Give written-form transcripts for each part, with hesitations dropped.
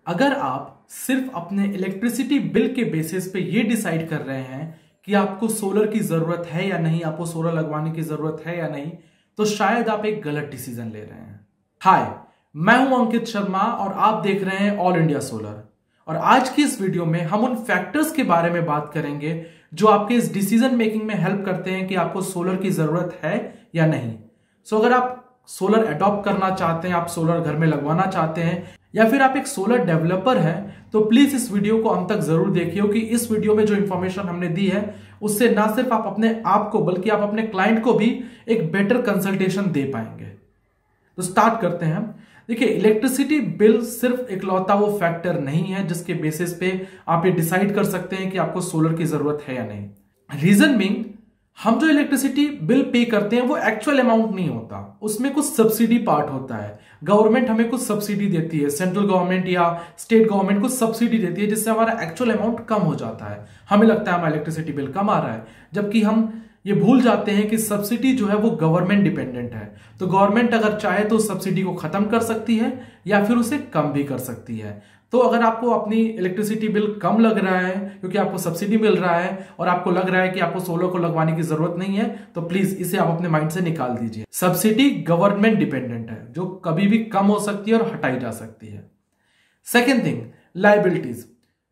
अगर आप सिर्फ अपने इलेक्ट्रिसिटी बिल के बेसिस पे ये डिसाइड कर रहे हैं कि आपको सोलर की जरूरत है या नहीं, आपको सोलर लगवाने की जरूरत है या नहीं, तो शायद आप एक गलत डिसीजन ले रहे हैं। हाय, मैं हूं अंकित शर्मा और आप देख रहे हैं ऑल इंडिया सोलर। और आज की इस वीडियो में हम उन फैक्टर्स के बारे में बात करेंगे जो आपके इस डिसीजन मेकिंग में हेल्प करते हैं कि आपको सोलर की जरूरत है या नहीं। सो अगर आप सोलर अडॉप्ट करना चाहते हैं, आप सोलर घर में लगवाना चाहते हैं, या फिर आप एक सोलर डेवलपर हैं, तो प्लीज इस वीडियो को अंत तक जरूर देखिए, क्योंकि इस वीडियो में जो इंफॉर्मेशन हमने दी है उससे ना सिर्फ आप अपने आप को बल्कि आप अपने क्लाइंट को भी एक बेटर कंसल्टेशन दे पाएंगे। तो स्टार्ट करते हैं। देखिए, इलेक्ट्रिसिटी बिल सिर्फ इकलौता वो फैक्टर नहीं है जिसके बेसिस पे आप ये डिसाइड कर सकते हैं कि आपको सोलर की जरूरत है या नहीं। रीजन बीइंग, हम जो इलेक्ट्रिसिटी बिल पे करते हैं वो एक्चुअल अमाउंट नहीं होता, उसमें कुछ सब्सिडी पार्ट होता है। गवर्नमेंट हमें कुछ सब्सिडी देती है, सेंट्रल गवर्नमेंट या स्टेट गवर्नमेंट कुछ सब्सिडी देती है, जिससे हमारा एक्चुअल अमाउंट कम हो जाता है। हमें लगता है हमारा इलेक्ट्रिसिटी बिल कम आ रहा है, जबकि हम ये भूल जाते हैं कि सब्सिडी जो है वो गवर्नमेंट डिपेंडेंट है। तो गवर्नमेंट अगर चाहे तो सब्सिडी को खत्म कर सकती है या फिर उसे कम भी कर सकती है। तो अगर आपको अपनी इलेक्ट्रिसिटी बिल कम लग रहा है क्योंकि आपको सब्सिडी मिल रहा है और आपको लग रहा है कि आपको सोलर को लगवाने की जरूरत नहीं है, तो प्लीज इसे आप अपने माइंड से निकाल दीजिए। सब्सिडी गवर्नमेंट डिपेंडेंट है, जो कभी भी कम हो सकती है और हटाई जा सकती है। Second thing, liabilities.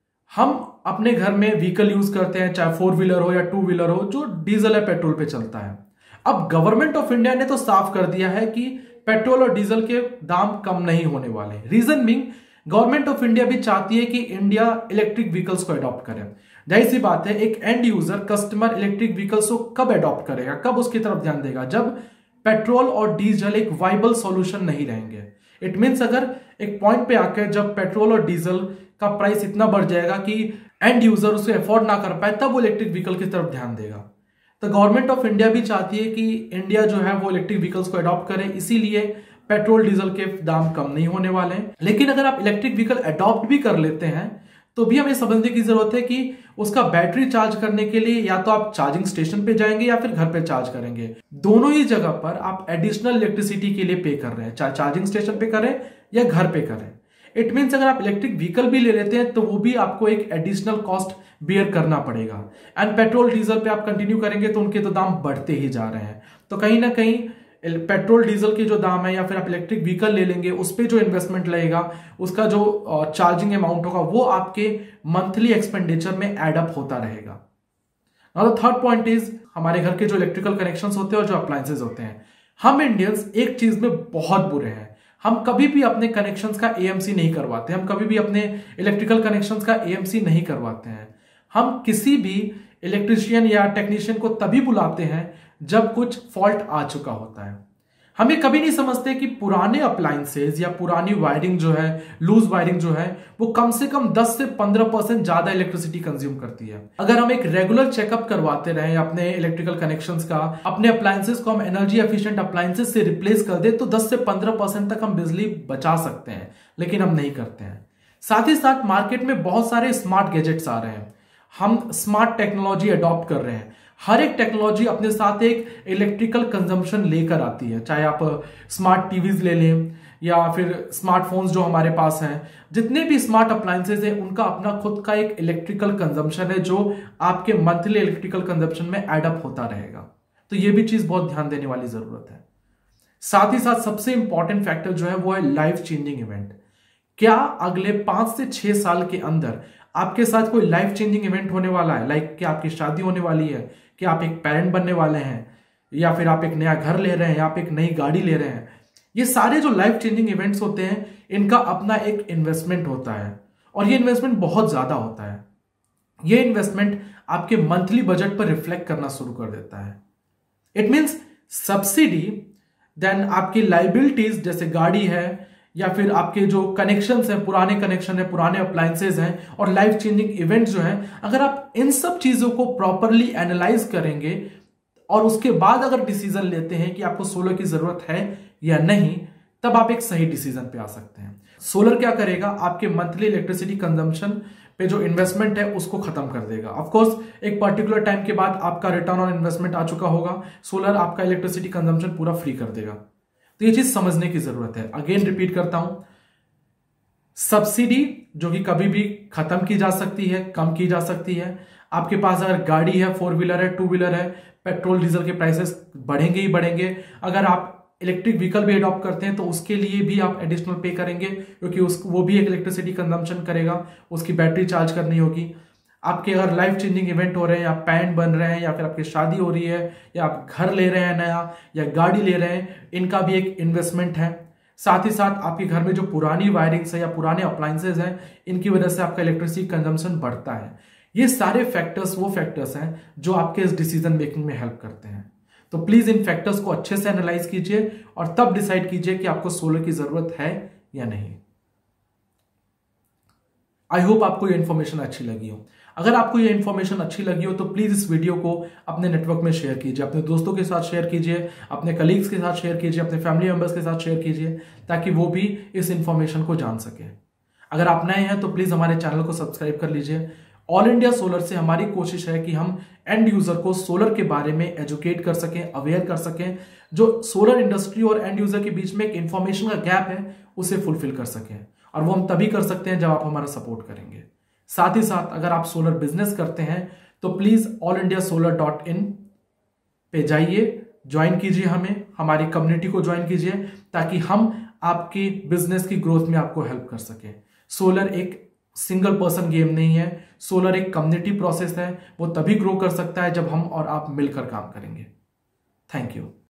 हम अपने घर में व्हीकल यूज करते हैं, चाहे 4 व्हीलर हो या 2 व्हीलर हो, जो डीजल या पेट्रोल पे चलता है। अब गवर्नमेंट ऑफ इंडिया ने तो साफ कर दिया है कि पेट्रोल और डीजल के दाम कम नहीं होने वाले। Reason being, government of India भी चाहती है कि इंडिया इलेक्ट्रिक व्हीकल्स को अडॉप्ट करे। जाहिर सी बात है, एक end user customer electric vehicles को कब अडॉप्ट करेगा, कब उसकी तरफ ध्यान देगा, जब पेट्रोल और डीजल एक वाइबल सॉल्यूशन नहीं रहेंगे। इट मीन्स अगर एक पॉइंट पे आकर जब पेट्रोल और डीजल का प्राइस इतना बढ़ जाएगा कि एंड यूजर उसे अफोर्ड ना कर पाए, तब वो इलेक्ट्रिक व्हीकल की तरफ ध्यान देगा। तो गवर्नमेंट ऑफ इंडिया भी चाहती है कि इंडिया जो है वो इलेक्ट्रिक व्हीकल्स को अडॉप्ट करे, इसीलिए पेट्रोल डीजल के दाम कम नहीं होने वाले हैं। लेकिन अगर आप इलेक्ट्रिक व्हीकल अडॉप्ट भी कर लेते हैं तो भी हमें समझने की जरूरत है कि उसका बैटरी चार्ज करने के लिए या तो आप चार्जिंग स्टेशन पे जाएंगे या फिर घर पे चार्ज करेंगे। दोनों ही जगह पर आप एडिशनल इलेक्ट्रिसिटी के लिए पे कर रहे हैं, चाहे चार्जिंग स्टेशन पे करें या घर पे करें। इट मीन्स अगर आप इलेक्ट्रिक व्हीकल भी ले लेते हैं तो वो भी आपको एक एडिशनल कॉस्ट बियर करना पड़ेगा। एंड पेट्रोल डीजल पे आप कंटिन्यू करेंगे तो उनके तो दाम बढ़ते ही जा रहे हैं। तो कहीं ना कहीं पेट्रोल डीजल के जो दाम है या फिर आप इलेक्ट्रिक व्हीकल ले लेंगे उस पर जो इन्वेस्टमेंट लगेगा, उसका जो चार्जिंग अमाउंट होगा, वो आपके मंथली एक्सपेंडिचर में एड अप होता रहेगा। Now the third point is, हमारे घर के जो इलेक्ट्रिकल कनेक्शंस होते हैं और जो अप्लायंसेज होते हैं। हम इंडियंस एक चीज में बहुत बुरे हैं, हम कभी भी अपने कनेक्शंस का एएमसी नहीं करवाते, हम कभी भी अपने इलेक्ट्रिकल कनेक्शंस का एएमसी नहीं करवाते हैं। हम किसी भी इलेक्ट्रिशियन या टेक्नीशियन को तभी बुलाते हैं जब कुछ फॉल्ट आ चुका होता है। हम ये कभी नहीं समझते कि पुराने अप्लायंसेज या पुरानी वायरिंग जो है, लूज वायरिंग जो है, वो कम से कम 10 से 15% ज्यादा इलेक्ट्रिसिटी कंज्यूम करती है। अगर हम एक रेगुलर चेकअप करवाते रहे अपने इलेक्ट्रिकल कनेक्शंस का, अपने अप्लायंसेज को हम एनर्जी एफिशिएंट अप्लायंसेज से रिप्लेस कर दे तो 10 से 15% तक हम बिजली बचा सकते हैं, लेकिन हम नहीं करते हैं। साथ ही साथ मार्केट में बहुत सारे स्मार्ट गैजेट्स आ रहे हैं, हम स्मार्ट टेक्नोलॉजी अडॉप्ट कर रहे हैं। हर एक टेक्नोलॉजी अपने साथ एक इलेक्ट्रिकल कंजम्पशन लेकर आती है, चाहे आप स्मार्ट टीवीज ले लें या फिर स्मार्टफोन्स जो हमारे पास हैं। जितने भी स्मार्ट अप्लायंसेज हैं उनका अपना खुद का एक इलेक्ट्रिकल कंजम्पशन है जो आपके मंथली इलेक्ट्रिकल कंजम्पशन में एड अप होता रहेगा। तो ये भी चीज बहुत ध्यान देने वाली जरूरत है। साथ ही साथ सबसे इंपॉर्टेंट फैक्टर जो है वो है लाइफ चेंजिंग इवेंट। क्या अगले 5 से 6 साल के अंदर आपके साथ कोई लाइफ चेंजिंग इवेंट होने वाला है? लाइक क्या आपकी शादी होने वाली है, कि आप एक पेरेंट बनने वाले हैं, या फिर आप एक नया घर ले रहे हैं, या आप एक नई गाड़ी ले रहे हैं। ये सारे जो लाइफ चेंजिंग इवेंट्स होते हैं इनका अपना एक इन्वेस्टमेंट होता है और ये इन्वेस्टमेंट बहुत ज्यादा होता है। ये इन्वेस्टमेंट आपके मंथली बजट पर रिफ्लेक्ट करना शुरू कर देता है। इट मीन्स सब्सिडी, देन आपकी लाइबिलिटीज जैसे गाड़ी है या फिर आपके जो कनेक्शंस हैं, पुराने कनेक्शन है, पुराने अप्लायंसेज हैं, और लाइफ चेंजिंग इवेंट्स जो हैं, अगर आप इन सब चीजों को प्रॉपरली एनालाइज करेंगे और उसके बाद अगर डिसीजन लेते हैं कि आपको सोलर की जरूरत है या नहीं, तब आप एक सही डिसीजन पे आ सकते हैं। सोलर क्या करेगा, आपके मंथली इलेक्ट्रिसिटी कंजम्पशन पे जो इन्वेस्टमेंट है उसको खत्म कर देगा। ऑफ कोर्स एक पर्टिकुलर टाइम के बाद आपका रिटर्न ऑन इन्वेस्टमेंट आ चुका होगा, सोलर आपका इलेक्ट्रिसिटी कंजम्पशन पूरा फ्री कर देगा। तो ये चीज समझने की जरूरत है। अगेन रिपीट करता हूं, सब्सिडी जो कि कभी भी खत्म की जा सकती है, कम की जा सकती है। आपके पास अगर गाड़ी है, 4 व्हीलर है, 2 व्हीलर है, पेट्रोल डीजल के प्राइसेस बढ़ेंगे ही बढ़ेंगे। अगर आप इलेक्ट्रिक व्हीकल भी अडॉप्ट करते हैं तो उसके लिए भी आप एडिशनल पे करेंगे, क्योंकि वो भी एक इलेक्ट्रिसिटी कंजम्पशन करेगा, उसकी बैटरी चार्ज करनी होगी। आपके अगर लाइफ चेंजिंग इवेंट हो रहे हैं, या पैंट बन रहे हैं, या फिर आपकी शादी हो रही है, या आप घर ले रहे हैं नया, या गाड़ी ले रहे हैं, इनका भी एक इन्वेस्टमेंट है। साथ ही साथ आपके घर में जो पुरानी वायरिंग्स है या पुराने अप्लायंसेज हैं, इनकी वजह से आपका इलेक्ट्रिसिटी कंजम्पशन बढ़ता है। ये सारे फैक्टर्स वो फैक्टर्स हैं जो आपके इस डिसीजन मेकिंग में हेल्प करते हैं। तो प्लीज इन फैक्टर्स को अच्छे से एनालाइज कीजिए और तब डिसाइड कीजिए कि आपको सोलर की जरूरत है या नहीं। आई होप आपको ये इन्फॉर्मेशन अच्छी लगी हो। अगर आपको ये इन्फॉर्मेशन अच्छी लगी हो तो प्लीज इस वीडियो को अपने नेटवर्क में शेयर कीजिए, अपने दोस्तों के साथ शेयर कीजिए, अपने कलीग्स के साथ शेयर कीजिए, अपने फैमिली मेंबर्स के साथ शेयर कीजिए, ताकि वो भी इस इन्फॉर्मेशन को जान सके। अगर आप नए हैं तो प्लीज हमारे चैनल को सब्सक्राइब कर लीजिए। ऑल इंडिया सोलर से हमारी कोशिश है कि हम एंड यूजर को सोलर के बारे में एजुकेट कर सकें, अवेयर कर सकें, जो सोलर इंडस्ट्री और एंड यूजर के बीच में एक इंफॉर्मेशन का गैप है उसे फुलफिल कर सकें। और वो हम तभी कर सकते हैं जब आप हमारा सपोर्ट करेंगे। साथ ही साथ अगर आप सोलर बिजनेस करते हैं तो प्लीज allindiasolar.in पे जाइए, ज्वाइन कीजिए, हमारी कम्युनिटी को ज्वाइन कीजिए, ताकि हम आपकी बिजनेस की ग्रोथ में आपको हेल्प कर सके। सोलर एक सिंगल पर्सन गेम नहीं है, सोलर एक कम्युनिटी प्रोसेस है। वो तभी ग्रो कर सकता है जब हम और आप मिलकर काम करेंगे। Thank you.